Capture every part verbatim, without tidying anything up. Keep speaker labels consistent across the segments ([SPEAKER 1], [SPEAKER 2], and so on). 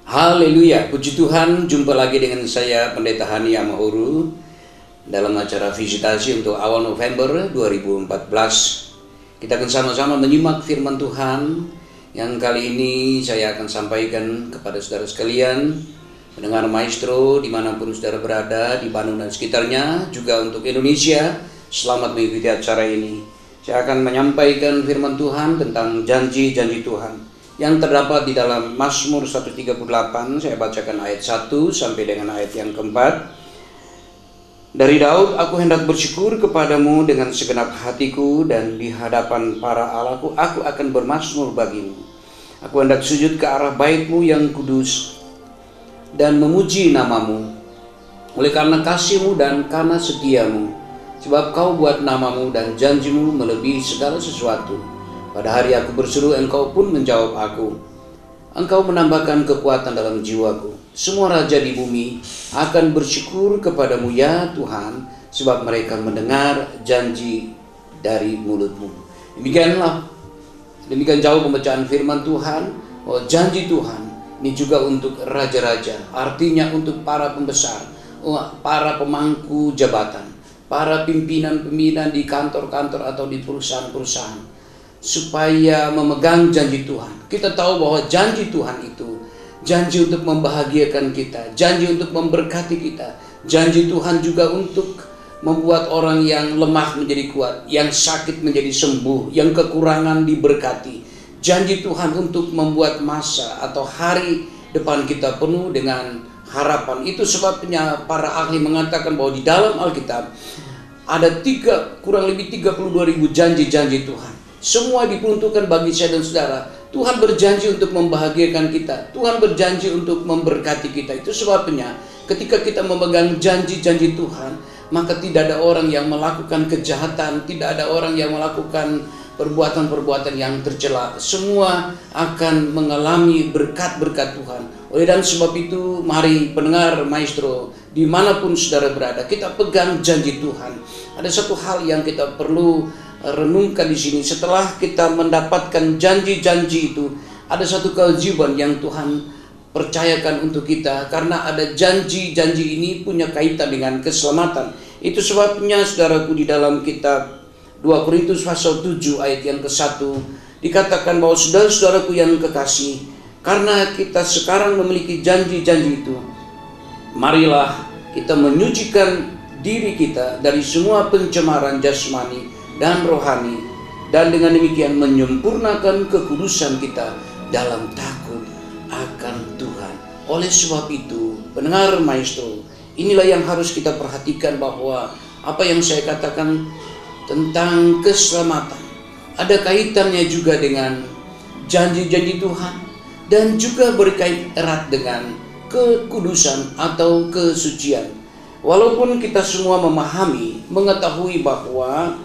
[SPEAKER 1] Haleluya, puji Tuhan, jumpa lagi dengan saya Pendeta Hani Amahuru dalam acara visitasi untuk awal November dua ribu empat belas. Kita akan sama-sama menyimak firman Tuhan yang kali ini saya akan sampaikan kepada saudara sekalian, pendengar Maestro dimanapun saudara berada, di Bandung dan sekitarnya, juga untuk Indonesia. Selamat mengikuti acara ini. Saya akan menyampaikan firman Tuhan tentang janji-janji Tuhan yang terdapat di dalam Mazmur seratus tiga puluh delapan. Saya bacakan ayat satu sampai dengan ayat yang keempat. Dari Daud, aku hendak bersyukur kepadamu dengan segenap hatiku, dan di hadapan para allahku aku akan bermazmur bagimu. Aku hendak sujud ke arah baitmu yang kudus dan memuji namamu, oleh karena kasihmu dan karena setiamu, sebab kau buat namamu dan janjimu melebihi segala sesuatu. Pada hari aku berseru, engkau pun menjawab aku. Engkau menambahkan kekuatan dalam jiwaku. Semua raja di bumi akan bersyukur kepadamu ya Tuhan, sebab mereka mendengar janji dari mulutmu. Demikianlah, demikian jauh pembacaan firman Tuhan. Oh, janji Tuhan ini juga untuk raja-raja, artinya untuk para pembesar, para pemangku jabatan, para pimpinan-pimpinan di kantor-kantor atau di perusahaan-perusahaan, supaya memegang janji Tuhan. Kita tahu bahwa janji Tuhan itu janji untuk membahagiakan kita, janji untuk memberkati kita. Janji Tuhan juga untuk membuat orang yang lemah menjadi kuat, yang sakit menjadi sembuh, yang kekurangan diberkati. Janji Tuhan untuk membuat masa atau hari depan kita penuh dengan harapan. Itu sebabnya para ahli mengatakan bahwa di dalam Alkitab ada tiga, kurang lebih tiga puluh dua ribu janji-janji Tuhan. Semua diperuntukkan bagi saya dan saudara. Tuhan berjanji untuk membahagiakan kita. Tuhan berjanji untuk memberkati kita. Itu sebabnya ketika kita memegang janji-janji Tuhan, maka tidak ada orang yang melakukan kejahatan, tidak ada orang yang melakukan perbuatan-perbuatan yang tercela. Semua akan mengalami berkat-berkat Tuhan. Oleh dan sebab itu, mari pendengar Maestro, dimanapun saudara berada, kita pegang janji Tuhan. Ada satu hal yang kita perlu renungkan di sini. Setelah kita mendapatkan janji-janji itu, ada satu kewajiban yang Tuhan percayakan untuk kita, karena ada janji-janji ini punya kaitan dengan keselamatan. Itu sebabnya saudaraku, di dalam kitab dua Korintus pasal tujuh ayat yang ke satu dikatakan bahwa saudara-saudaraku yang kekasih, karena kita sekarang memiliki janji-janji itu, marilah kita menyucikan diri kita dari semua pencemaran jasmani dan rohani, dan dengan demikian menyempurnakan kekudusan kita dalam takut akan Tuhan. Oleh sebab itu, pendengar Maestro, inilah yang harus kita perhatikan, bahwa apa yang saya katakan tentang keselamatan ada kaitannya juga dengan janji-janji Tuhan, dan juga berkait erat dengan kekudusan atau kesucian. Walaupun kita semua memahami, mengetahui bahwa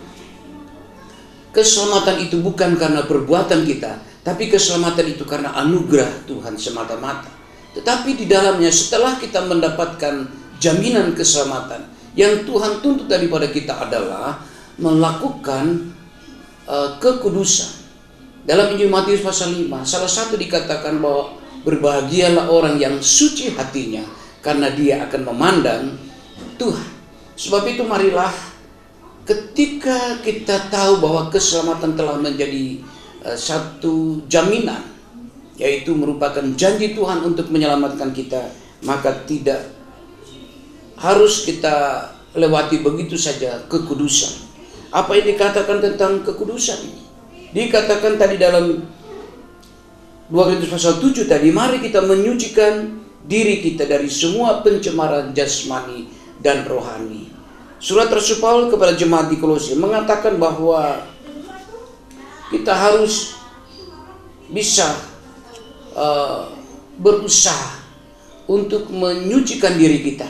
[SPEAKER 1] keselamatan itu bukan karena perbuatan kita, tapi keselamatan itu karena anugerah Tuhan semata-mata. Tetapi di dalamnya, setelah kita mendapatkan jaminan keselamatan, yang Tuhan tuntut daripada kita adalah melakukan uh, kekudusan. Dalam Injil Matius pasal lima, salah satu dikatakan bahwa berbahagialah orang yang suci hatinya, karena dia akan memandang Tuhan. Sebab itu marilah, ketika kita tahu bahwa keselamatan telah menjadi uh, satu jaminan, yaitu merupakan janji Tuhan untuk menyelamatkan kita, maka tidak harus kita lewati begitu saja kekudusan. Apa yang dikatakan tentang kekudusan ini? Dikatakan tadi dalam dua Korintus pasal tujuh tadi, mari kita menyucikan diri kita dari semua pencemaran jasmani dan rohani. Surat Rasul Paulus kepada jemaat di Kolose mengatakan bahwa kita harus bisa uh, berusaha untuk menyucikan diri kita.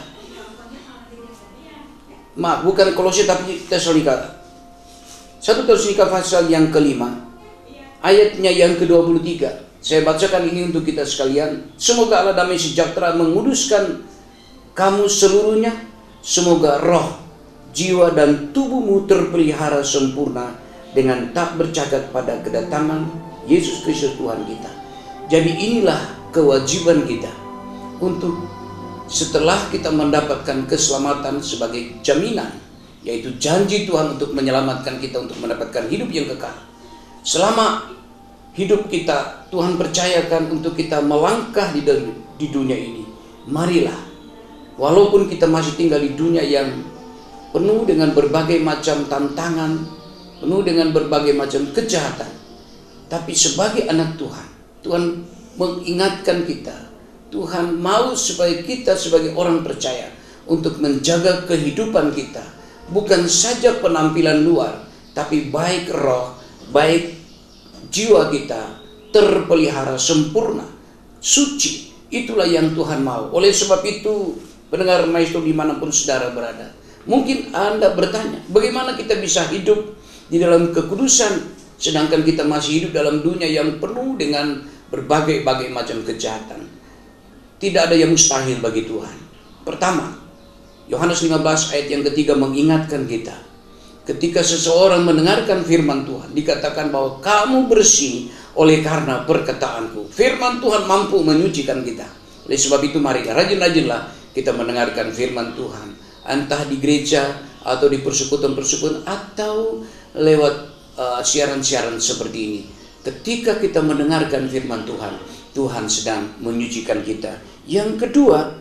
[SPEAKER 1] Maaf, bukan Kolose tapi Tesalonika. satu Tesalonika pasal yang kelima, ayatnya yang ke dua puluh tiga. Saya bacakan ini untuk kita sekalian. Semoga Allah damai sejahtera menguduskan kamu seluruhnya. Semoga roh, jiwa dan tubuhmu terpelihara sempurna dengan tak bercacat pada kedatangan Yesus Kristus Tuhan kita. Jadi inilah kewajiban kita. untuk setelah kita mendapatkan keselamatan sebagai jaminan, yaitu janji Tuhan untuk menyelamatkan kita untuk mendapatkan hidup yang kekal. Selama hidup kita, Tuhan percayakan untuk kita melangkah di, di dunia ini. Marilah, walaupun kita masih tinggal di dunia yang penuh dengan berbagai macam tantangan, penuh dengan berbagai macam kejahatan, tapi sebagai anak Tuhan, Tuhan mengingatkan kita, Tuhan mau supaya kita sebagai orang percaya untuk menjaga kehidupan kita, bukan saja penampilan luar, tapi baik roh, baik jiwa kita terpelihara sempurna, suci. Itulah yang Tuhan mau. Oleh sebab itu, pendengar Maestro dimanapun saudara berada, mungkin Anda bertanya, bagaimana kita bisa hidup di dalam kekudusan sedangkan kita masih hidup dalam dunia yang penuh dengan berbagai-bagai macam kejahatan. Tidak ada yang mustahil bagi Tuhan. Pertama, Yohanes lima belas ayat yang ketiga mengingatkan kita, ketika seseorang mendengarkan firman Tuhan, dikatakan bahwa kamu bersih oleh karena perkataanku. Firman Tuhan mampu menyucikan kita. Oleh sebab itu mari rajin-rajinlah kita mendengarkan firman Tuhan, entah di gereja atau di persekutuan-persekutuan atau lewat uh, siaran-siaran seperti ini. Ketika kita mendengarkan firman Tuhan, Tuhan sedang menyucikan kita. Yang kedua,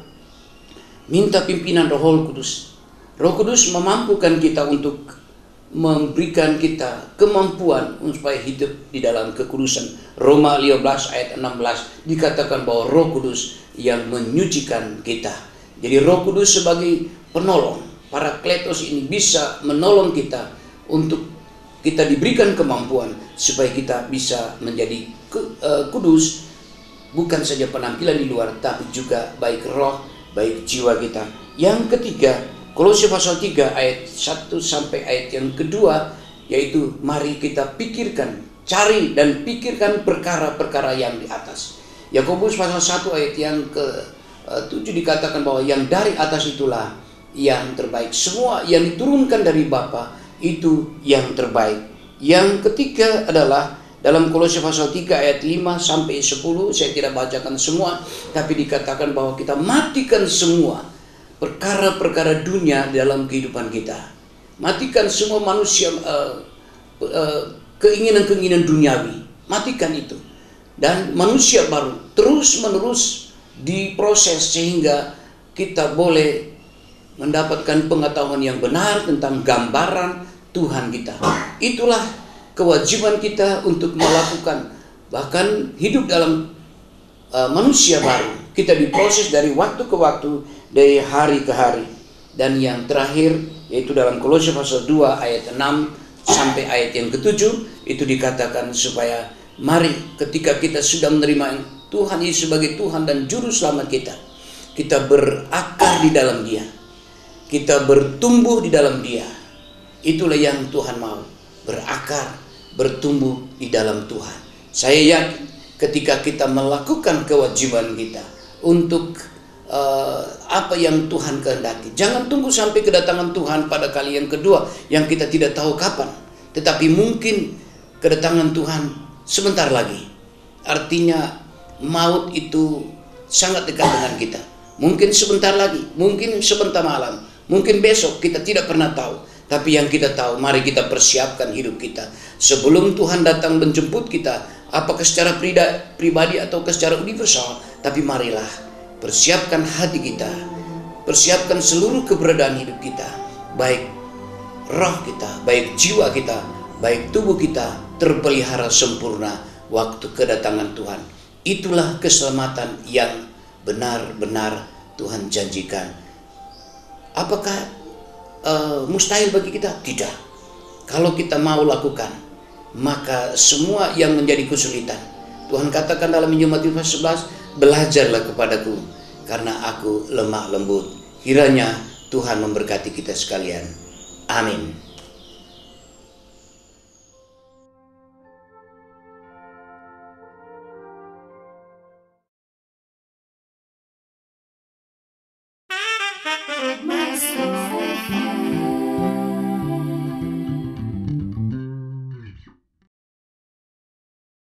[SPEAKER 1] minta pimpinan Roh Kudus. Roh Kudus memampukan kita untuk memberikan kita kemampuan supaya hidup di dalam kekudusan. Roma lima belas ayat enam belas dikatakan bahwa Roh Kudus yang menyucikan kita. Jadi Roh Kudus sebagai penolong, Parakletos ini bisa menolong kita untuk kita diberikan kemampuan supaya kita bisa menjadi kudus, bukan saja penampilan di luar, tapi juga baik roh, baik jiwa kita. Yang ketiga, Kolose pasal tiga ayat satu sampai ayat yang kedua, yaitu mari kita pikirkan, cari dan pikirkan perkara-perkara yang di atas. Yakobus pasal satu ayat yang ke tujuh dikatakan bahwa yang dari atas itulah yang terbaik. Semua yang diturunkan dari Bapa itu yang terbaik. Yang ketiga adalah dalam Kolose pasal tiga ayat lima sampai sepuluh, saya tidak bacakan semua, tapi dikatakan bahwa kita matikan semua perkara-perkara dunia dalam kehidupan kita. Matikan semua manusia, uh, uh, keinginan-keinginan duniawi. Matikan itu. Dan manusia baru terus-menerus diproses sehingga kita boleh mendapatkan pengetahuan yang benar tentang gambaran Tuhan kita. Itulah kewajiban kita untuk melakukan, bahkan hidup dalam uh, manusia baru. Kita diproses dari waktu ke waktu, dari hari ke hari. Dan yang terakhir yaitu dalam Kolose pasal dua ayat enam sampai ayat yang ketujuh, itu dikatakan supaya mari ketika kita sudah menerima Tuhan Yesus sebagai Tuhan dan Juru Selamat kita, kita berakar di dalam Dia, kita bertumbuh di dalam Dia. Itulah yang Tuhan mau, berakar, bertumbuh di dalam Tuhan. Saya yakin ketika kita melakukan kewajiban kita untuk uh, apa yang Tuhan kehendaki, jangan tunggu sampai kedatangan Tuhan pada kali yang kedua yang kita tidak tahu kapan, tetapi mungkin kedatangan Tuhan sebentar lagi. Artinya maut itu sangat dekat dengan kita. Mungkin sebentar lagi, mungkin sebentar malam, mungkin besok, kita tidak pernah tahu. Tapi yang kita tahu, mari kita persiapkan hidup kita sebelum Tuhan datang menjemput kita, apakah secara pribadi atau secara universal. Tapi marilah persiapkan hati kita, persiapkan seluruh keberadaan hidup kita, baik roh kita, baik jiwa kita, baik tubuh kita terpelihara sempurna waktu kedatangan Tuhan. Itulah keselamatan yang benar-benar Tuhan janjikan. Apakah Uh, mustahil bagi kita? Tidak. Kalau kita mau lakukan, maka semua yang menjadi kesulitan, Tuhan katakan dalam Injil Matius sebelas, belajarlah kepadaku karena aku lemah lembut. Kiranya Tuhan memberkati kita sekalian. Amin.
[SPEAKER 2] My